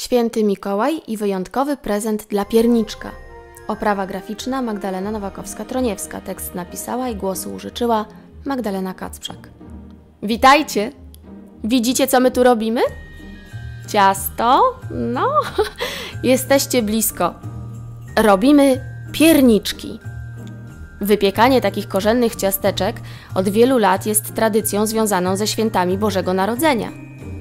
Święty Mikołaj i wyjątkowy prezent dla pierniczka. Oprawa graficzna Magdalena Nowakowska-Troniewska. Tekst napisała i głosu użyczyła Magdalena Kacprzak. Witajcie! Widzicie, co my tu robimy? Ciasto? No, jesteście blisko. Robimy pierniczki. Wypiekanie takich korzennych ciasteczek od wielu lat jest tradycją związaną ze świętami Bożego Narodzenia.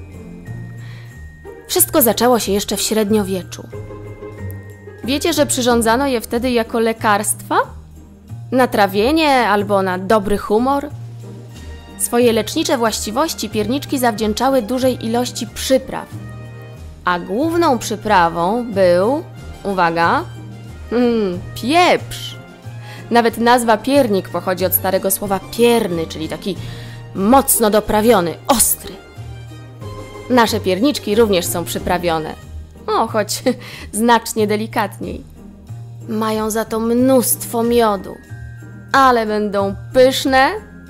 Wszystko zaczęło się jeszcze w średniowieczu. Wiecie, że przyrządzano je wtedy jako lekarstwa? Na trawienie albo na dobry humor? Swoje lecznicze właściwości pierniczki zawdzięczały dużej ilości przypraw. A główną przyprawą był, uwaga, pieprz. Nawet nazwa piernik pochodzi od starego słowa pierny, czyli taki mocno doprawiony, ostry. Nasze pierniczki również są przyprawione, choć znacznie delikatniej. Mają za to mnóstwo miodu, ale będą pyszne.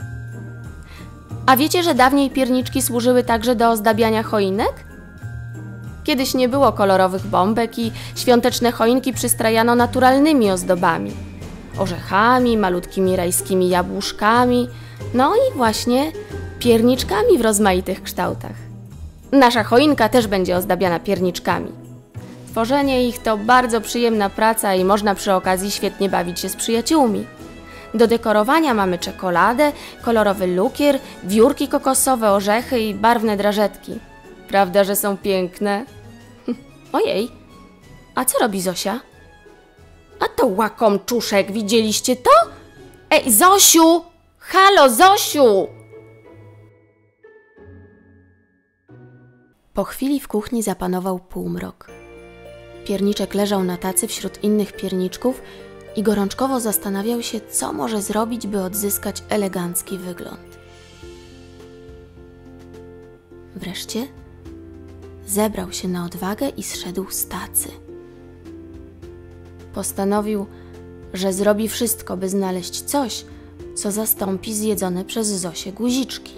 A wiecie, że dawniej pierniczki służyły także do ozdabiania choinek? Kiedyś nie było kolorowych bombek i świąteczne choinki przystrajano naturalnymi ozdobami. Orzechami, malutkimi rajskimi jabłuszkami, no i właśnie pierniczkami w rozmaitych kształtach. Nasza choinka też będzie ozdabiana pierniczkami. Tworzenie ich to bardzo przyjemna praca i można przy okazji świetnie bawić się z przyjaciółmi. Do dekorowania mamy czekoladę, kolorowy lukier, wiórki kokosowe, orzechy i barwne drażetki. Prawda, że są piękne? Ojej, a co robi Zosia? A to łakomczuszek, widzieliście to? Ej, Zosiu! Halo, Zosiu! Po chwili w kuchni zapanował półmrok. Pierniczek leżał na tacy wśród innych pierniczków i gorączkowo zastanawiał się, co może zrobić, by odzyskać elegancki wygląd. Wreszcie zebrał się na odwagę i zszedł z tacy. Postanowił, że zrobi wszystko, by znaleźć coś, co zastąpi zjedzone przez Zosię guziczki.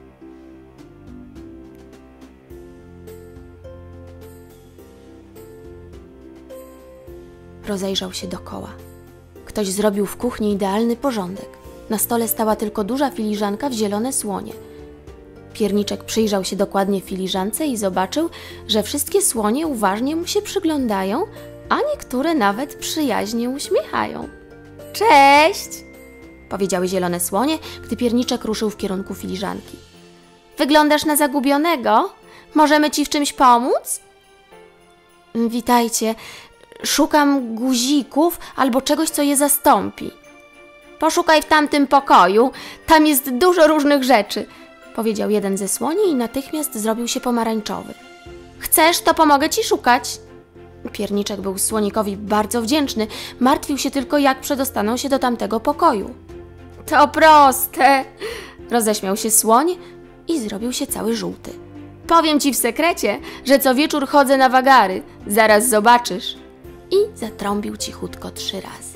Rozejrzał się dokoła. Ktoś zrobił w kuchni idealny porządek. Na stole stała tylko duża filiżanka w zielone słonie. Pierniczek przyjrzał się dokładnie filiżance i zobaczył, że wszystkie słonie uważnie mu się przyglądają, a niektóre nawet przyjaźnie uśmiechają. Cześć! Powiedziały zielone słonie, gdy pierniczek ruszył w kierunku filiżanki. Wyglądasz na zagubionego? Możemy ci w czymś pomóc? Witajcie. Szukam guzików albo czegoś, co je zastąpi. Poszukaj w tamtym pokoju, tam jest dużo różnych rzeczy, powiedział jeden ze słoni i natychmiast zrobił się pomarańczowy. Chcesz, to pomogę ci szukać. Pierniczek był słonikowi bardzo wdzięczny, martwił się tylko, jak przedostaną się do tamtego pokoju. To proste, roześmiał się słoń i zrobił się cały żółty. Powiem ci w sekrecie, że co wieczór chodzę na wagary, zaraz zobaczysz. I zatrąbił cichutko 3 razy.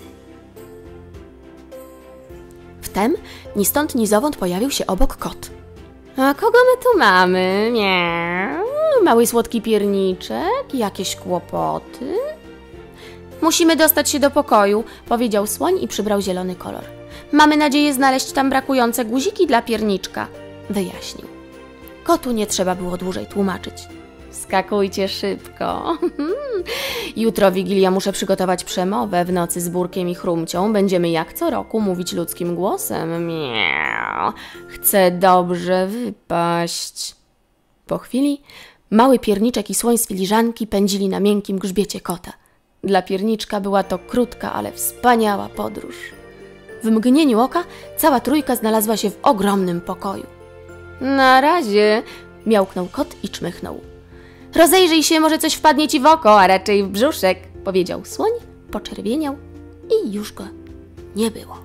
Wtem ni stąd, ni zowąd pojawił się obok kot. A kogo my tu mamy? Miau. Mały słodki pierniczek, jakieś kłopoty? Musimy dostać się do pokoju, powiedział słoń i przybrał zielony kolor. Mamy nadzieję znaleźć tam brakujące guziki dla pierniczka, wyjaśnił. Kotu nie trzeba było dłużej tłumaczyć. Skakujcie szybko. Jutro Wigilia, muszę przygotować przemowę. W nocy z Burkiem i Chrumcią będziemy jak co roku mówić ludzkim głosem. Miau. Chcę dobrze wypaść. Po chwili mały pierniczek i słoń z filiżanki pędzili na miękkim grzbiecie kota. Dla pierniczka była to krótka, ale wspaniała podróż. W mgnieniu oka cała trójka znalazła się w ogromnym pokoju. Na razie, miałknął kot i czmychnął. Rozejrzyj się, może coś wpadnie ci w oko, a raczej w brzuszek, powiedział słoń, poczerwieniał i już go nie było.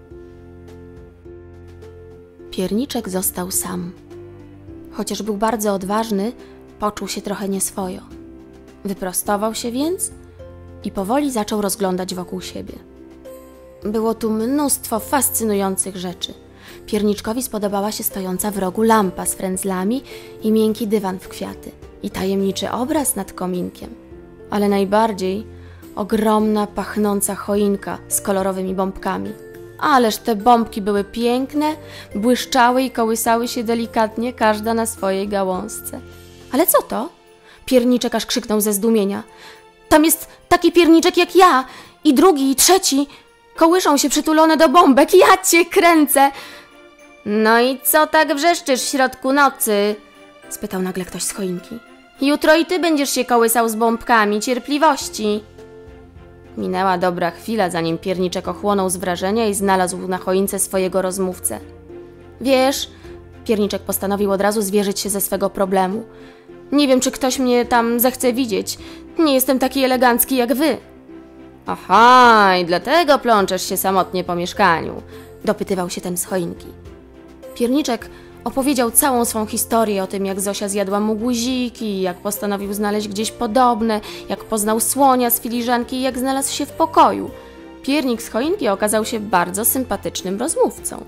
Pierniczek został sam. Chociaż był bardzo odważny, poczuł się trochę nieswojo. Wyprostował się więc i powoli zaczął rozglądać wokół siebie. Było tu mnóstwo fascynujących rzeczy. Pierniczkowi spodobała się stojąca w rogu lampa z frędzlami i miękki dywan w kwiaty. i tajemniczy obraz nad kominkiem, ale najbardziej ogromna, pachnąca choinka z kolorowymi bombkami. Ależ te bombki były piękne, błyszczały i kołysały się delikatnie, każda na swojej gałązce. Ale co to? Pierniczek aż krzyknął ze zdumienia. Tam jest taki pierniczek jak ja, i drugi, i trzeci. Kołyszą się przytulone do bombek, ja cię kręcę. No i co tak wrzeszczysz w środku nocy? Spytał nagle ktoś z choinki. Jutro i ty będziesz się kołysał z bombkami, cierpliwości. Minęła dobra chwila, zanim pierniczek ochłonął z wrażenia i znalazł na choince swojego rozmówcę. Wiesz, pierniczek postanowił od razu zwierzyć się ze swego problemu. Nie wiem, czy ktoś mnie tam zechce widzieć. Nie jestem taki elegancki jak wy. Aha, i dlatego plączesz się samotnie po mieszkaniu, dopytywał się ten z choinki. Pierniczek opowiedział całą swą historię o tym, jak Zosia zjadła mu guziki, jak postanowił znaleźć gdzieś podobne, jak poznał słonia z filiżanki i jak znalazł się w pokoju. Piernik z choinki okazał się bardzo sympatycznym rozmówcą.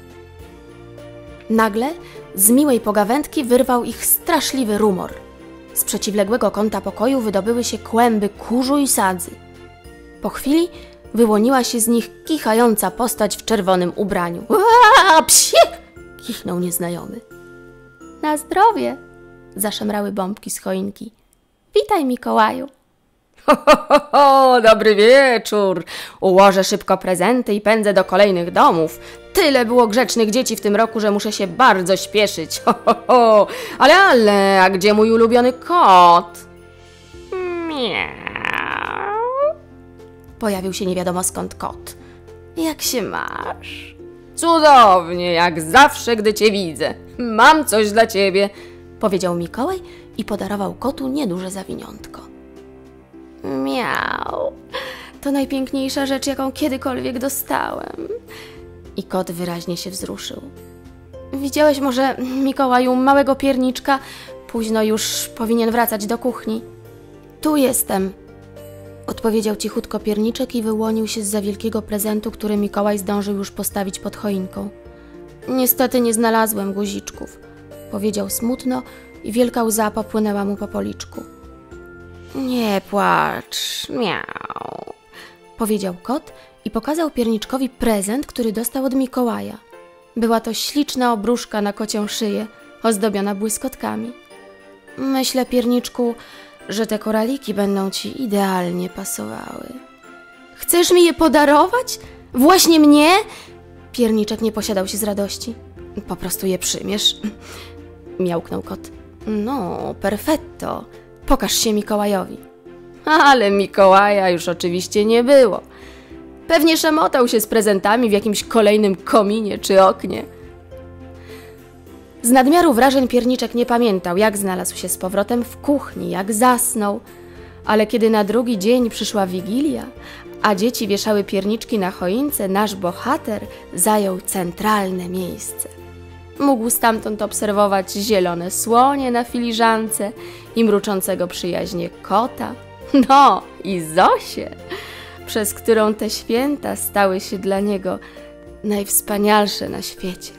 Nagle z miłej pogawędki wyrwał ich straszliwy rumor. Z przeciwległego kąta pokoju wydobyły się kłęby kurzu i sadzy. Po chwili wyłoniła się z nich kichająca postać w czerwonym ubraniu. Aaa, psie! Kichnął nieznajomy. Na zdrowie! Zaszemrały bombki z choinki. Witaj, Mikołaju. Ho, dobry wieczór. Ułożę szybko prezenty i pędzę do kolejnych domów. Tyle było grzecznych dzieci w tym roku, że muszę się bardzo śpieszyć. Ale, a gdzie mój ulubiony kot? Miau. Pojawił się nie wiadomo skąd kot. Jak się masz? Cudownie, jak zawsze, gdy cię widzę. Mam coś dla ciebie, powiedział Mikołaj i podarował kotu nieduże zawiniątko. Miau, to najpiękniejsza rzecz, jaką kiedykolwiek dostałem. I kot wyraźnie się wzruszył. Widziałeś może, Mikołaju, małego pierniczka? Późno już, powinien wracać do kuchni. Tu jestem, odpowiedział cichutko pierniczek i wyłonił się zza wielkiego prezentu, który Mikołaj zdążył już postawić pod choinką. Niestety nie znalazłem guziczków, powiedział smutno i wielka łza popłynęła mu po policzku. Nie płacz, miau, powiedział kot i pokazał pierniczkowi prezent, który dostał od Mikołaja. Była to śliczna obruszka na kocią szyję, ozdobiona błyskotkami. Myślę, pierniczku, że te koraliki będą ci idealnie pasowały. Chcesz mi je podarować? Właśnie mnie? Pierniczek nie posiadał się z radości. Po prostu je przyjmiesz, miałknął kot. No, perfetto. Pokaż się Mikołajowi. Ale Mikołaja już oczywiście nie było. Pewnie szamotał się z prezentami w jakimś kolejnym kominie czy oknie. Z nadmiaru wrażeń pierniczek nie pamiętał, jak znalazł się z powrotem w kuchni, jak zasnął. Ale kiedy na drugi dzień przyszła Wigilia, a dzieci wieszały pierniczki na choince, nasz bohater zajął centralne miejsce. Mógł stamtąd obserwować zielone słonie na filiżance i mruczącego przyjaźnie kota. No i Zosię, przez którą te święta stały się dla niego najwspanialsze na świecie.